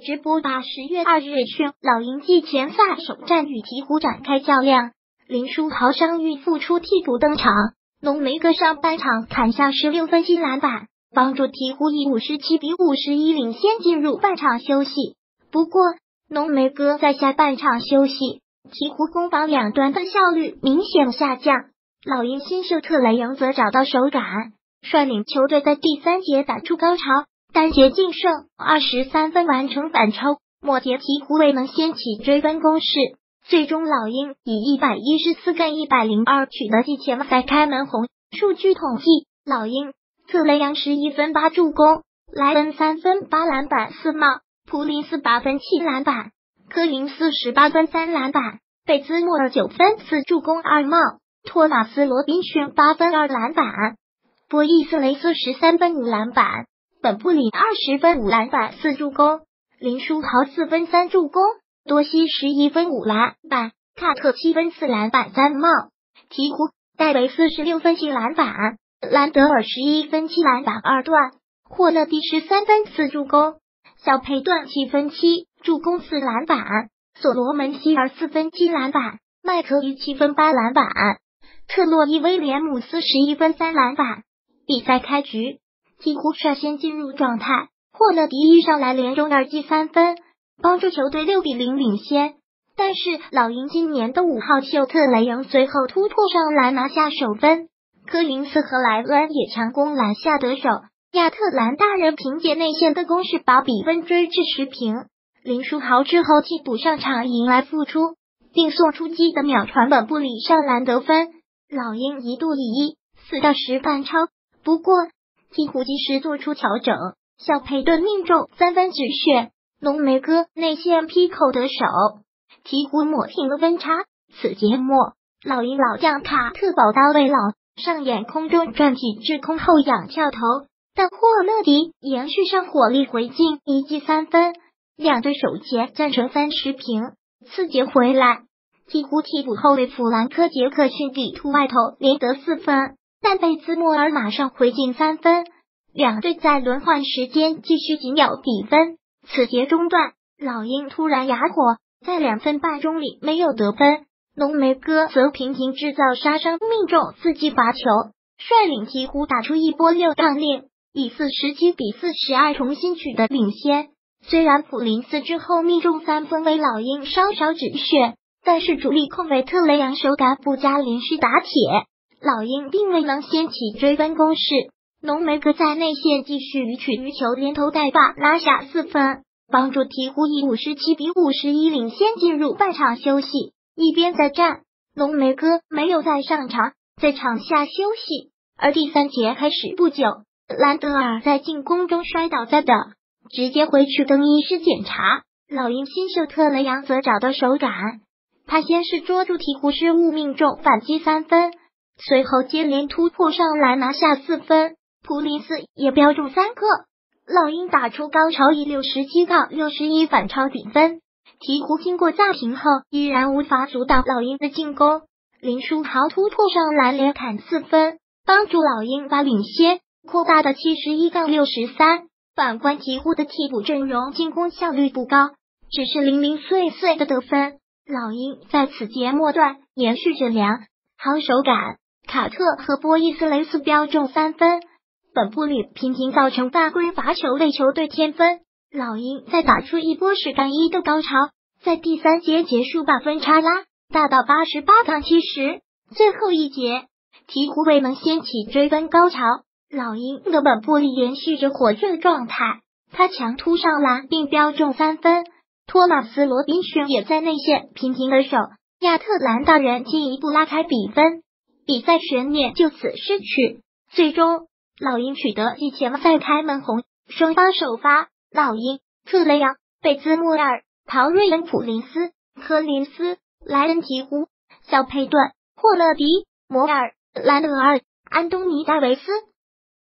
直播把10月2日讯，老鹰季前赛首战与鹈鹕展开较量，林书豪伤愈复出替补登场，浓眉哥上半场砍下16分金篮板，帮助鹈鹕以57-51领先进入半场休息。不过，浓眉哥在下半场休息，鹈鹕攻防两端的效率明显下降，老鹰新秀特雷杨则找到手感，率领球队在第3节打出高潮。单节净胜23分完成反超，末节鹈鹕未能掀起追分攻势，最终老鹰以114-102取得季前赛开门红。数据统计，老鹰特雷杨11分8助攻，莱恩3分8篮板4帽，普林斯8分7篮板，科林斯18分3篮板，贝兹莫尔9分4助攻2帽，托马斯罗宾逊8分2篮板，波伊斯雷斯13分5篮板，本布里20分5篮板4助攻，林书豪4分3助攻，多西11分5篮板，卡特7分4篮板3帽。鹈鹕戴维斯16分7篮板，兰德尔11分7篮板2段，霍勒迪13分4助攻，小佩顿7分7助攻4篮板，所罗门希尔4分7篮板，麦克于7分8篮板，特洛伊威廉姆斯11分3篮板。比赛开局，鹈鹕率先进入状态，霍勒迪一上来连中2记3分，帮助球队6-0领先。但是老鹰今年的5号秀特雷杨随后突破上篮拿下首分，科林斯和莱恩也强攻篮下得手，亚特兰大人凭借内线的攻势把比分追至10平。林书豪之后替补上场迎来复出，并送出击的秒传本布里上篮得分，老鹰一度以14-10反超。不过鹈鹕及时做出调整，小佩顿命中3分止血，浓眉哥内线劈口得手，鹈鹕抹平了分差。此节末，老鹰老将卡特宝刀未老，上演空中转体滞空后仰跳投，但霍勒迪延续上火力回敬1记3分，两队首节战成30平。次节回来，鹈鹕替补后卫弗兰科杰克逊底突外投连得4分，但贝兹莫尔马上回敬3分，两队在轮换时间继续紧咬比分。此节中段，老鹰突然哑火，在2分半钟里没有得分，浓眉哥则频频制造杀伤，命中4记罚球，率领鹈鹕打出一波6-0，以47-42重新取得领先。虽然普林斯之后命中3分为老鹰稍稍止血，但是主力控卫特雷杨手感不佳，连续打铁，老鹰并未能掀起追分攻势。浓眉哥在内线继续予取予求，连投带罚拿下4分，帮助鹈鹕以57-51领先进入半场休息。一边在战，浓眉哥没有再上场，在场下休息。而第3节开始不久，兰德尔在进攻中摔倒在地，直接回去更衣室检查。老鹰新秀特雷杨则找到手感，他先是捉住鹈鹕失误命中反击3分，随后接连突破上篮拿下4分，普林斯也标中3个，老鹰打出高潮，以67-61反超比分。鹈鹕经过暂停后依然无法阻挡老鹰的进攻，林书豪突破上篮连砍4分，帮助老鹰把领先扩大的71-63。反观鹈鹕的替补阵容进攻效率不高，只是零零碎碎的得分。老鹰在此节末段延续着良好手感，卡特和波伊斯雷斯标中3分，本布里频频造成犯规罚球为球队添分。老鹰再打出一波10-1的高潮，在第3节结束把分差拉大到88-70。最后一节，鹈鹕未能掀起追分高潮，老鹰的本布里延续着火热状态，他强突上篮并标中3分，托马斯罗宾逊也在内线频频得手，亚特兰大人进一步拉开比分，比赛悬念就此失去。最终老鹰取得季前赛开门红，双方首发老鹰特雷杨、贝兹莫尔、陶瑞恩、普林斯、科林斯、莱恩鹈鹕、小佩顿、霍勒迪、摩尔、兰德尔、安东尼戴维斯。